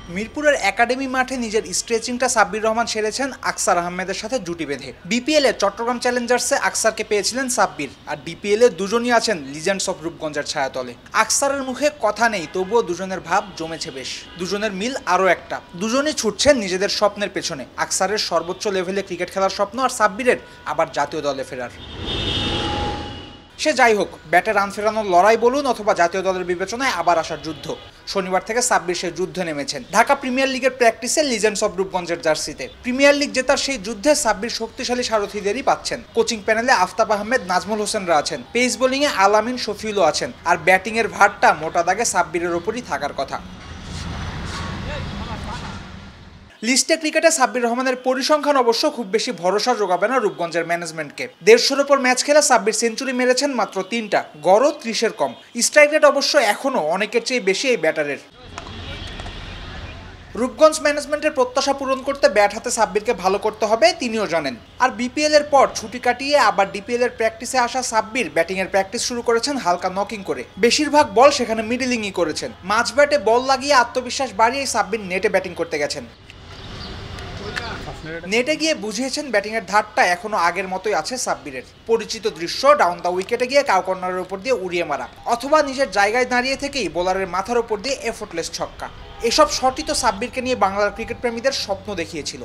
মিরপুরের একাডেমি মাঠে নিজের স্ট্রেচিংটা সাব্বির রহমান সেরেছেন আকসার আহমেদের সাথে জুটি বেঁধে। বিপিএল এ চট্টগ্রাম চ্যালেঞ্জার্সে আকসারকে পেয়েছিলেন সাব্বির, আর ডিপিএল এ দুজনই আছেন লিজেন্ডস অফ রূপগঞ্জের ছায়াতলে। আকসারের মুখে কথা নেই, তবুও দুজনের ভাব জমেছে বেশ। দুজনের মিল আরও একটা, দুজনই ছুটছেন নিজেদের স্বপ্নের পেছনে। আকসারের সর্বোচ্চ লেভেলে ক্রিকেট খেলার স্বপ্ন, আর সাব্বিরের আবার জাতীয় দলে ফেরার। সে যাই হোক, ব্যাটে রান ফেরানোর লড়াই বলুন অথবা জাতীয় দলের বিবেচনায় আবার আসার যুদ্ধ, শনিবার থেকে সাব্বির সেই যুদ্ধে নেমেছেন। ঢাকা প্রিমিয়ার লিগের প্র্যাকটিসে লিজেন্ডস অফ রূপগঞ্জের জার্সিতে প্রিমিয়ার লিগ জেতার সেই যুদ্ধে সাব্বির শক্তিশালী সারথীদেরই পাচ্ছেন। কোচিং প্যানেলে আফতাব আহমেদ, নাজমুল হোসেনরা আছেন, পেস বোলিংয়ে আলামিন, শফিউলও আছেন, আর ব্যাটিংয়ের ভারটা মোটা দাগে সাব্বিরের ওপরই থাকার কথা। লিস্টে ক্রিকেটে সাব্বির রহমানের পরিসংখ্যান অবশ্য খুব বেশি ভরসা যোগাবে না রূপগঞ্জের ম্যানেজমেন্টকে। 150-এর ওপর ম্যাচ খেলে সাব্বির সেঞ্চুরি মেরেছেন মাত্র 3টা, গড়ও 30-এর কম। স্ট্রাইক রেট অবশ্য এখনও অনেকের চেয়ে বেশি এই ব্যাটারের। রূপগঞ্জ ম্যানেজমেন্টের প্রত্যাশা পূরণ করতে ব্যাট হাতে সাব্বিরকে ভালো করতে হবে, তিনিও জানেন। আর বিপিএল এর পর ছুটি কাটিয়ে আবার ডিপিএল এর প্র্যাকটিসে আসা সাব্বির ব্যাটিংয়ের প্র্যাকটিস শুরু করেছেন হালকা নকিং করে। বেশিরভাগ বল সেখানে মিডলিংই করেছেন। মাঝ ব্যাটে বল লাগিয়ে আত্মবিশ্বাস বাড়িয়ে সাব্বির নেটে ব্যাটিং করতে গেছেন। নেটে গিয়ে বুঝিয়েছেন ব্যাটিংয়ের ধারটা এখনো আগের মতোই আছে সাব্বিরের। পরিচিত দৃশ্য, ডাউন দ্য উইকেটে গিয়ে কাউ কর্নারের উপর দিয়ে উড়িয়ে মারা, অথবা নিজের জায়গায় দাঁড়িয়ে থেকেই বোলারের মাথার উপর দিয়ে এফোর্টলেস ছক্কা। এসব শটই তো সাব্বিরকে নিয়ে বাংলার ক্রিকেট প্রেমীদের স্বপ্ন দেখিয়েছিল।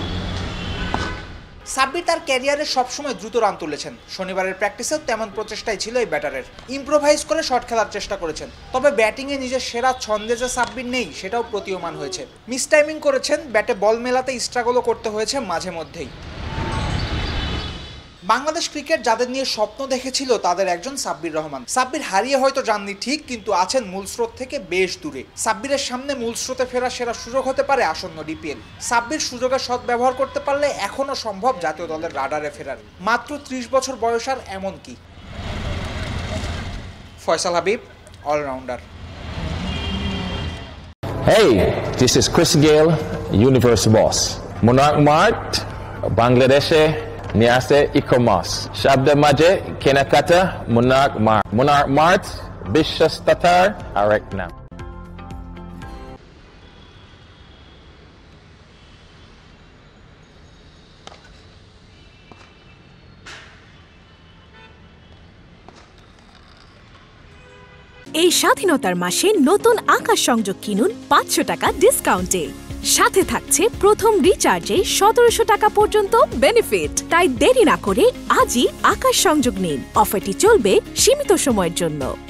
সাব্বির তার ক্যারিয়ারে সবসময় দ্রুত রান তুলেছেন। শনিবারের প্র্যাকটিসেও তেমন প্রচেষ্টাই ছিল এই ব্যাটারের। ইম্প্রোভাইজ করে শট খেলার চেষ্টা করেছেন, তবে ব্যাটিংয়ে নিজের সেরা ছন্দে যে সাব্বির নেই সেটাও প্রতীয়মান হয়েছে। মিস টাইমিং করেছেন, ব্যাটে বল মেলাতে স্ট্রাগলও করতে হয়েছে মাঝে মধ্যেই। বাংলাদেশ ক্রিকেট যাদের নিয়ে স্বপ্ন দেখেছিল তাদের একজন সাব্বির রহমান। সাব্বির হারিয়ে হয়তো যাননি ঠিক, কিন্তু আছেন মূল স্রোত থেকে বেশ দূরে। সাব্বিরের সামনে মূল স্রোতে ফেরা সেরা সুযোগ হতে পারে আসন্ন ডিপিএল। সাব্বির সুযোগের সৎ ব্যবহার করতে পারলে এখনও সম্ভব জাতীয় দলের রাডারে ফেরার। মাত্র 30 বছর বয়স, আর এমন কি। Faisal Habib, allrounder. Hey, this is Chris Gale, Universe Boss. Monarch Mart, Bangladeshe Niase e-commerce. Shabda Maje, Kenakata, Monarch Mart. Monarch Mart, Bishas Tatar, Arekna. এই স্বাধীনতার মাসে নতুন আকাশ সংযোগ কিনুন 500 টাকা ডিসকাউন্টে। সাথে থাকছে প্রথম রিচার্জে 1700 টাকা পর্যন্ত বেনিফিট। তাই দেরি না করে আজই আকাশ সংযোগ নিন। অফারটি চলবে সীমিত সময়ের জন্য।